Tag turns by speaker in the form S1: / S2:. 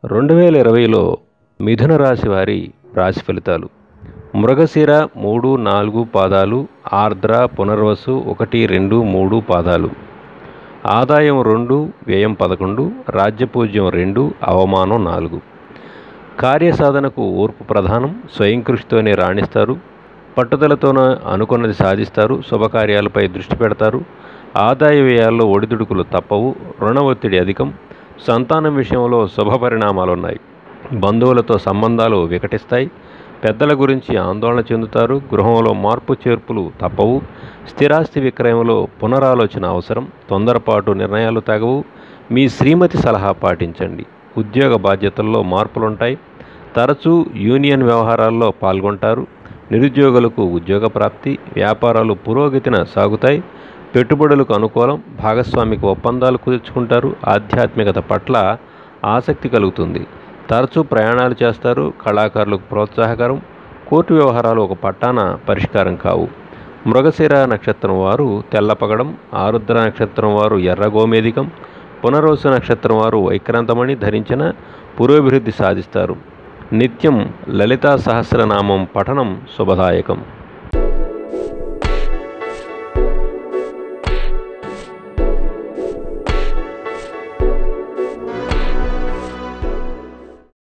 S1: 2020లో మిథున రాశి వారి రాశి ఫలితాలు. మృగశిర 3, 4 పాదాలు, ఆర్ద్ర, పునర్వసు 1, 2, 3 పాదాలు. ఆదాయం 2, వ్యయం 11, రాజ్యపూజ్యం 2, అవమానం 4. కార్యసాధనకు ఓర్పు ప్రధానం. స్వయం కృషితోనే రాణిస్తారు. పట్టుదలతోనే అనుకున్నది సాధిస్తారు. శుభకార్యాలపై దృష్టి పెడతారు. ఆదాయ వ్యయాల్లో ఒడిదుడుకులు తప్పవు. రుణ ఒత్తిడి అధికం. సంతానం విషయంలో శుభ పరిణామాలున్నాయి. బంధువులతో సంబంధాలు వికటిస్తాయి. పెద్దల గురించి ఆందోళన చెందుతారు. గృహంలో మార్పు చేర్పులు తప్పవు. స్థిరాస్తి విక్రయంలో పునరాలోచన అవసరం. తొందరపాటు నిర్ణయాలు తగవు. మీ శ్రీమతి సలహా పాటించండి. ఉద్యోగ బాధ్యతల్లో మార్పులుంటాయి. తరచూ యూనియన్ వ్యవహారాల్లో పాల్గొంటారు. నిరుద్యోగులకు ఉద్యోగ ప్రాప్తి. వ్యాపారాలు పురోగతిన సాగుతాయి. పెట్టుబడులకు అనుకూలం. భాగస్వామిక ఒప్పందాలు కుదుర్చుకుంటారు. ఆధ్యాత్మికత పట్ల ఆసక్తి కలుగుతుంది. తరచూ ప్రయాణాలు చేస్తారు. కళాకారులకు ప్రోత్సాహకరం. కోర్టు వ్యవహారాలు ఒక పట్టాన పరిష్కారం కావు. మృగశిర నక్షత్రం వారు తెల్లపగడం, ఆరుద్ర నక్షత్రం వారు ఎర్ర గోమేధికం, పునర్వసు నక్షత్రం వారు వైక్రాంతమణి ధరించిన పురోభివృద్ధి సాధిస్తారు. నిత్యం లలితా సహస్రనామం పఠనం శుభదాయకం.